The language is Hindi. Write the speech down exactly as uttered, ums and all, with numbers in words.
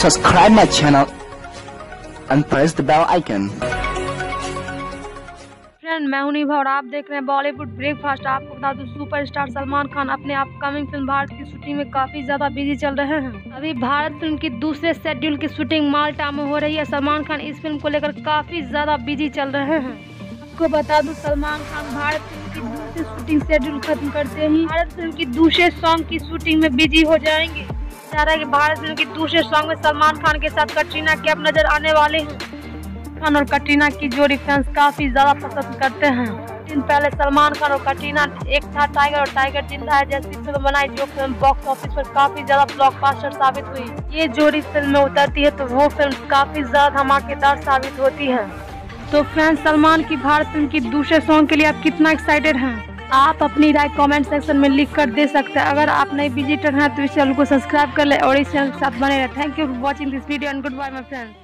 subscribe my channel and press the bell icon. Friend, मैं हूं निभा और आप देख रहे हैं बॉलीवुड ब्रेकफास्ट। आपको बता दूं, सुपरस्टार सलमान खान अपने अपकमिंग फिल्म भारत की शूटिंग में काफी ज्यादा बिजी चल रहे हैं। अभी भारत फिल्म की दूसरे शेड्यूल की शूटिंग माल्टा में हो रही है। सलमान खान इस फिल्म को लेकर काफी ज्यादा बिजी चल रहे हैं। आपको बता दूं, सलमान खान भारत फिल्म की दूसरी शूटिंग शेड्यूल खत्म करते ही भारत फिल्म की दूसरे सॉन्ग की शूटिंग में बिजी हो जाएंगे। जा रहा है कि भारत फिल्म की दूसरे सॉन्ग में सलमान खान के साथ कटरीना कैफ नजर आने वाले हैं। खान और कटरीना की जोड़ी फैंस काफी ज्यादा पसंद करते हैं। दिन पहले सलमान खान और कटरीना एक था टाइगर और टाइगर जिंदा है जैसी फिल्म बनाई, जो फिल्म बॉक्स ऑफिस पर काफी ज्यादा ब्लॉकबस्टर साबित हुई। ये जोड़ी फिल्म में उतरती है तो वो फिल्म काफी ज्यादा धमाकेदार साबित होती है। तो फ्रेंड्स, सलमान की भारत फिल्म की दूसरे सॉन्ग के लिए आप कितना एक्साइटेड हैं? आप अपनी राय कमेंट सेक्शन में लिख कर दे सकते हैं। अगर आप नए विजिटर हैं तो इस चैनल को सब्सक्राइब कर ले और इस चैनल के साथ बने रहे। Thank you for watching this video and goodbye my friends.